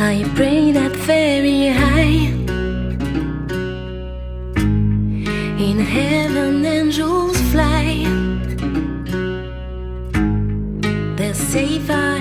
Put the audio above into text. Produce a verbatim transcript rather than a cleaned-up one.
I pray that very high in heaven angels fly. They're safe